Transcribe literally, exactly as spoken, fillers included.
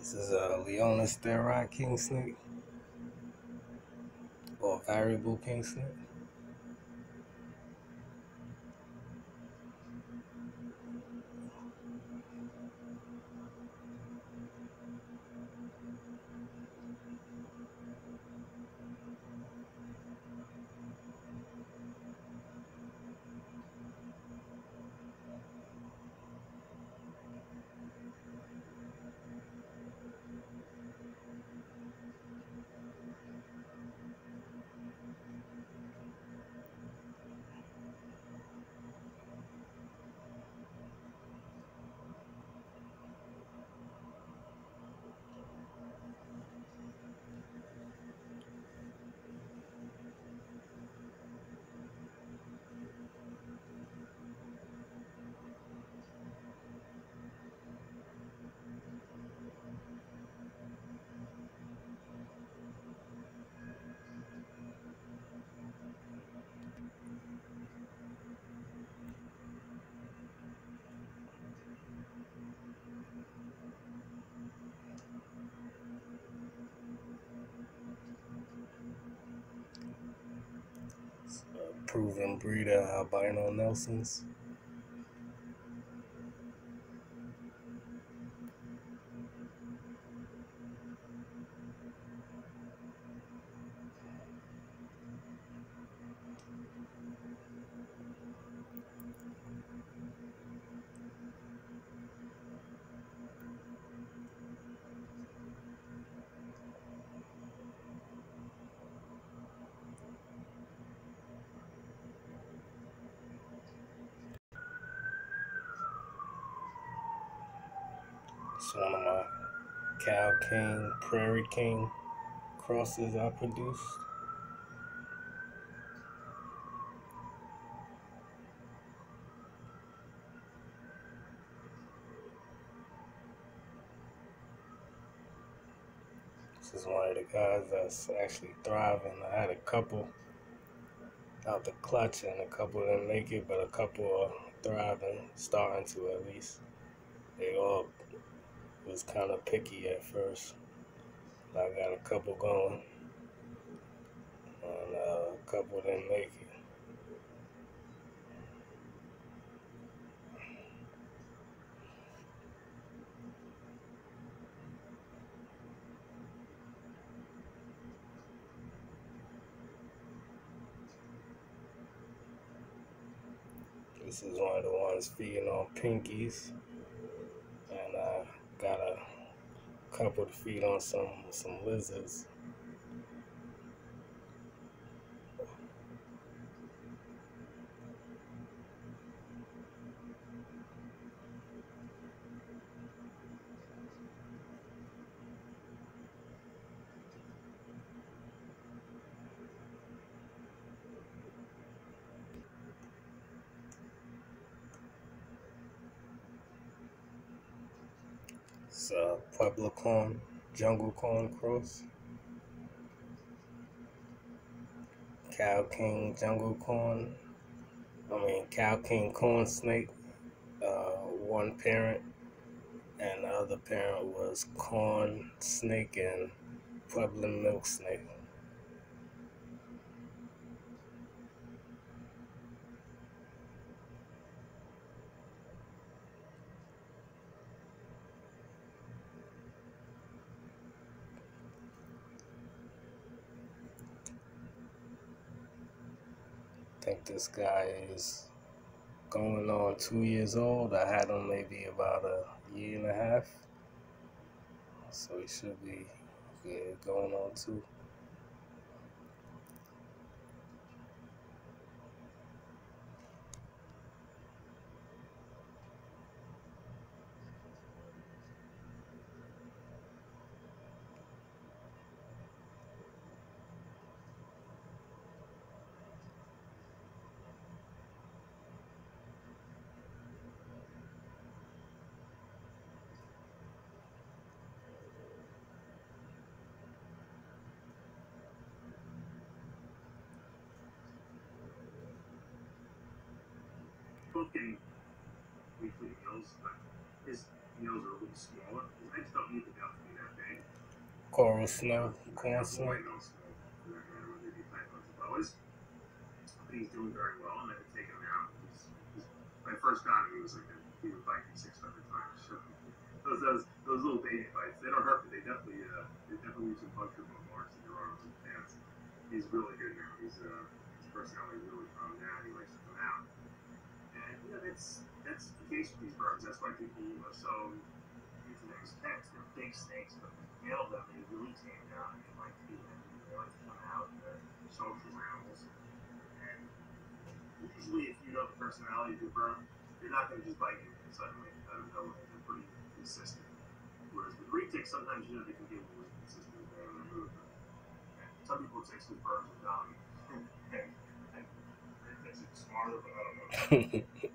This is a Leonis Theroid king snake or variable king snake. It's a proven breeder, albino Nelsons. It's one of my Cow King, Prairie King crosses I produced. This is one of the guys that's actually thriving. I had a couple out the clutch and a couple didn't make it, but a couple are thriving, starting to at least. They all was kind of picky at first. I got a couple going, and uh, a couple didn't make it. This is one of the ones feeding on pinkies, and I got a couple to feed on some some lizards. It's a Pueblo corn, jungle corn cross, Cow King jungle corn. I mean Cow King corn snake. Uh, one parent, and the other parent was corn snake and Pueblo milk snake. I think this guy is going on two years old. I had him maybe about a year and a half, so he should be yeah, going on two. Okay, weekly videos, but is Eels are a little smaller. I just don't need the male to be that big. Coral And uh, snow, corn the snake. white nose snow, for that matter, whether they pythons or boas. But he's doing very well, and I had taken him out. He's, he's, when I first got him, he was like a, he would bite me six hundred times. So those, those those little baby bites, they don't hurt, but they definitely uh, they definitely leave some puncture bone marks in your arms and hands. He's really good now. He's uh, his personality is really calmed down. He likes to come out, and you know that's that's the case with these birds. That's why people are so into them as pets. They're big snakes, but when you nail them, they really tame down and they like to be happy. They like to come out. They're social animals, and usually, if you know the personality of your bird, they're not going to just bite you suddenly out of nowhere. They're pretty consistent. Whereas with retics, sometimes you know they can be a little inconsistent depending on their movement. And some people would say with birds are dumb, and, and retics are smarter, but I don't know.